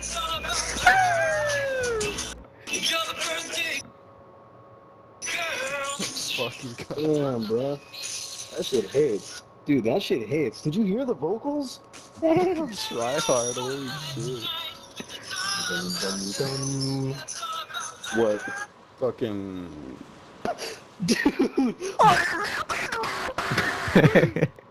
Fucking God. Damn, bro. That shit hits. Dude, that shit hits. Did you hear the vocals? Damn, try hard, holy shit. Dum, dum, dum. What? Fucking... Dude!